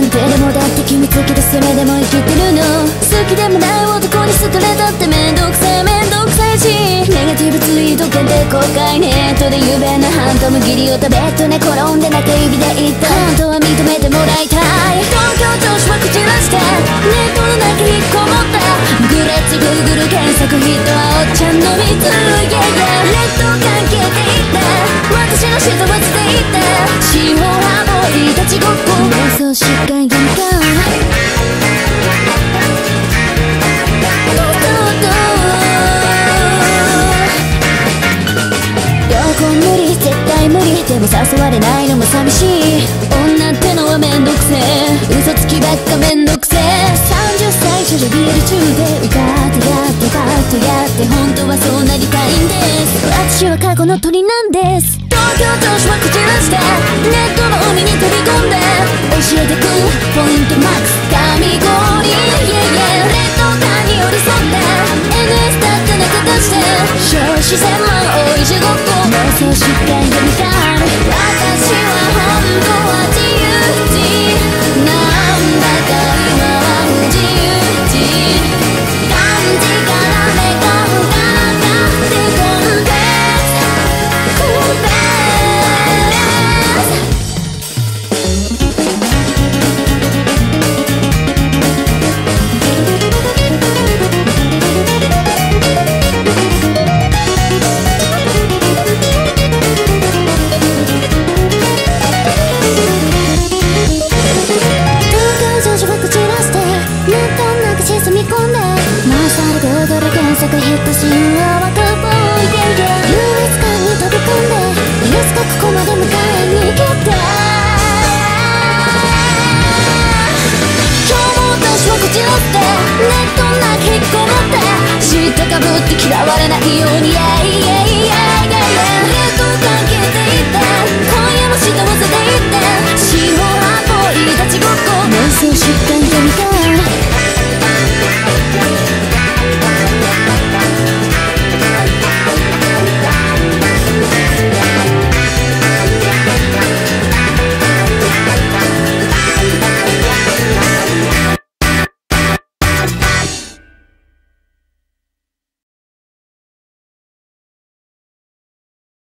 なんてでもだって決めつけてそれでも生きてるの。好きでもない男に好かれたってめんどくさいめんどくさいし、ネガティブツイート検定公開ネットで有名なハントムギリを食べっと寝転んで中指で言った本当は認めてもらいたい。東京女子は口らしてネットの中引っこもったグレッチグーグル検索ヒットはおっちゃんの水、yeah, yeah 劣等感消えていって私の下はつていって四方はボーイ立ちごっこ妄想しかやんか無理でも誘われないのも寂しい。女ってのはめんどくせえ嘘つきばっかめんどくせえ。30歳少女ビール中で歌ってやってバッとやって本当はそうなりたいんです。私は過去の鳥なんです。東京女子は口らしてネットの海に飛び込んで教えてくポイントマックス神氷 yeah, yeah 劣等感に寄り添って NS だって中出して小自然も多い地獄妄想しか読みたい。私は本当は自由人なんだか今は不自由人感じから目がからかってコンテヒット神話はカウボーイで優越感に飛び込んでイエスかここまで迎えに来て今日も私はこちらってネットの中引っこもって知ったかぶって嫌われないように劣等感消えていって今夜も下をせていって四方八方いい立ちごっこ妄想し